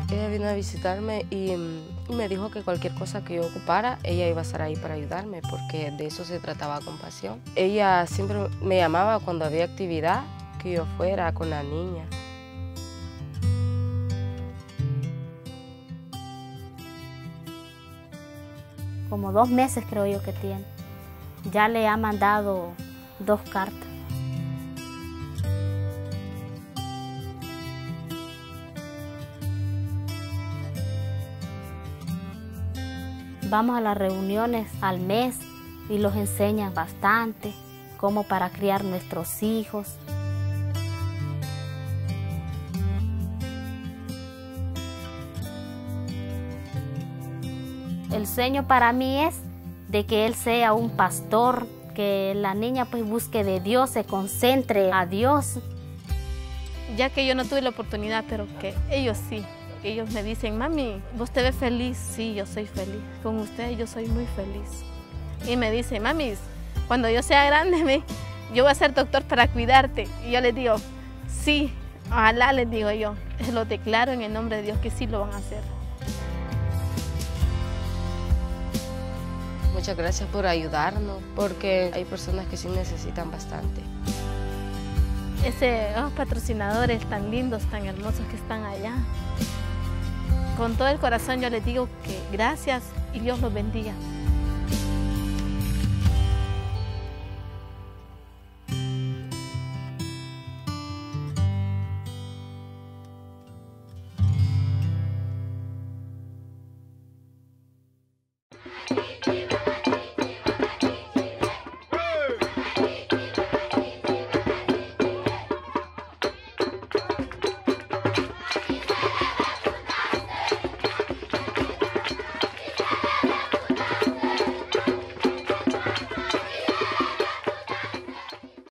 Ella vino a visitarme y me dijo que cualquier cosa que yo ocupara, ella iba a estar ahí para ayudarme, porque de eso se trataba Compasión. Ella siempre me llamaba cuando había actividad, que yo fuera con la niña. Como 2 meses creo yo que tiene. Ya le ha mandado 2 cartas. Vamos a las reuniones al mes y los enseñan bastante, cómo para criar nuestros hijos. El sueño para mí es de que él sea un pastor, que la niña pues busque de Dios, se concentre a Dios. Ya que yo no tuve la oportunidad, pero que ellos sí. Ellos me dicen, mami, ¿vos te ves feliz? Sí, yo soy feliz. Con usted yo soy muy feliz. Y me dice, mami, cuando yo sea grande, yo voy a ser doctor para cuidarte. Y yo les digo, sí, ojalá, les digo yo. Lo declaro en el nombre de Dios que sí lo van a hacer. Muchas gracias por ayudarnos, porque hay personas que sí necesitan bastante. Esos patrocinadores tan lindos, tan hermosos que están allá. Con todo el corazón yo les digo que gracias y Dios los bendiga.